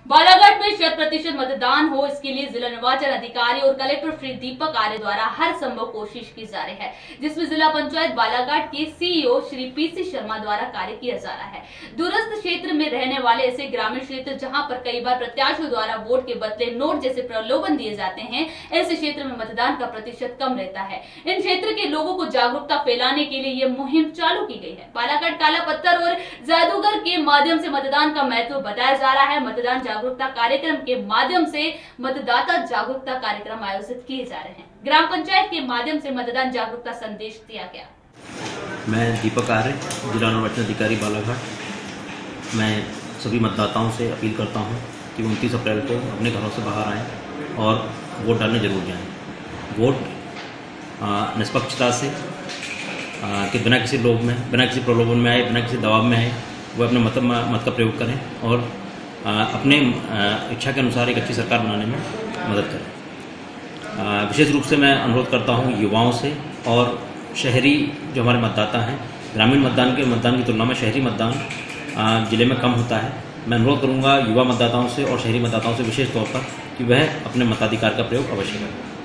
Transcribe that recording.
बालाघाट में 100% मतदान हो, इसके लिए जिला निर्वाचन अधिकारी और कलेक्टर श्री दीपक आर्य द्वारा हर संभव कोशिश की जा रही है, जिसमें जिला पंचायत बालाघाट के सीईओ श्री पीसी शर्मा द्वारा कार्य किया जा रहा है। दूरस्थ क्षेत्र में रहने वाले ऐसे ग्रामीण क्षेत्र जहां पर कई बार प्रत्याशियों द्वारा वोट के बदले नोट जैसे प्रलोभन दिए जाते हैं, ऐसे क्षेत्र में मतदान का प्रतिशत कम रहता है। इन क्षेत्र के लोगों को जागरूकता फैलाने के लिए ये मुहिम चालू की गई है। बालाघाट काला पत्थर और जादूगर के माध्यम से मतदान का महत्व बताया जा रहा है। मतदान जागरूकता कार्यक्रम के माध्यम से मतदाता जागरूकता कार्यक्रम आयोजित किए जा रहे हैं। ग्राम पंचायत के माध्यम से मतदान जागरूकता संदेश दिया गया। मैं दीपक आर्य, जिला निर्वाचन अधिकारी बालाघाट। मैं सभी मतदाताओं से अपील करता हूं कि 29 अप्रैल को अपने घरों से बाहर आएं और वोट डालने जरूर जाएं। वोट निष्पक्षता से कि बिना किसी लोभ में, बिना किसी प्रलोभन में आए, बिना किसी दबाव में आए, वो अपने मत का प्रयोग करें और अपने इच्छा के अनुसार एक अच्छी सरकार बनाने में मदद करें। विशेष रूप से मैं अनुरोध करता हूं युवाओं से और शहरी जो हमारे मतदाता हैं, ग्रामीण मतदान की तुलना में शहरी मतदान जिले में कम होता है। मैं अनुरोध करूंगा युवा मतदाताओं से और शहरी मतदाताओं से विशेष तौर पर कि वह अपने मताधिकार का प्रयोग अवश्य करें।